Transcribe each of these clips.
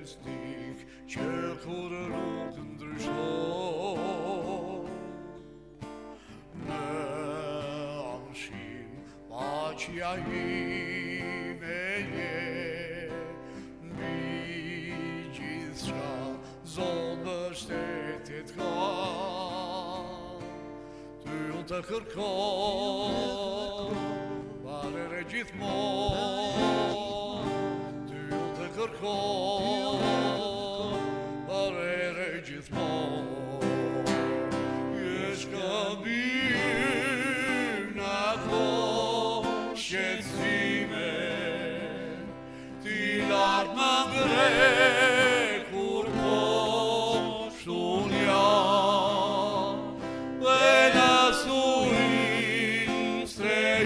besnik që kur nuk ndryshon në anshim paqja ime je mbi gjithçka Zonë mbështetjet ka ty unë të kërkoj parere gjithmonë ty unë të kërkoj parere gjithmonë jesh këmbim në kohë shqetësime ti lartë më ngre kur poshtu jam dhe në surin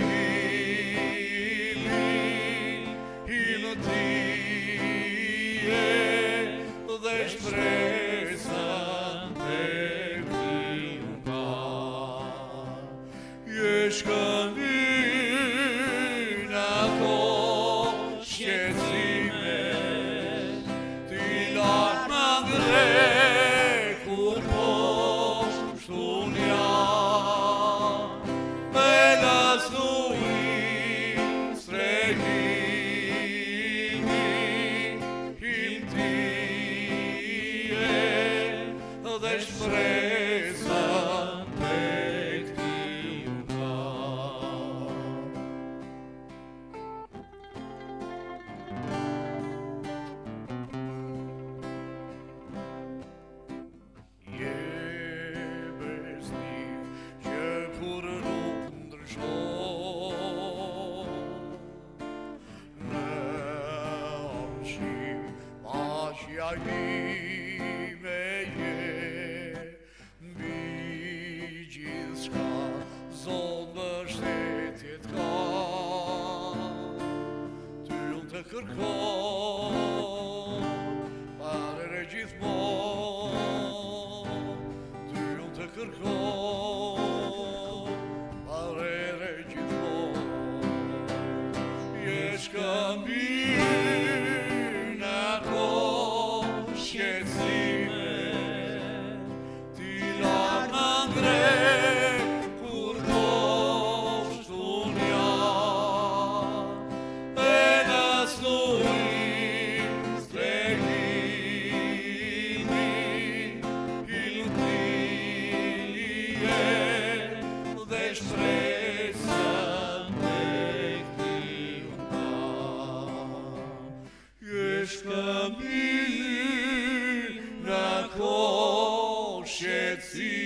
strehilin hilë tije dhe shpresën tek ti ka jesh këmbim në kohë shqetësime ti lartë më ngre kur poshtu jam me lasnuin strehimi him tije dhe shpresën tek ti ka je besnik që kur nuk ndryshon në anshim paqja ime je mbi gjithçka Zonë mbështetjet ka ty unë të kërkoj parere gjithmonë ty unë të kërkoj parere gjithmonë jesh këmbim në kohë shqetësime ti lartë më ngre kur poshtu jam dhe në sluin strehimi hilë tije dhe shpresën tek ti ka jesh këmbim në kohë shqetësime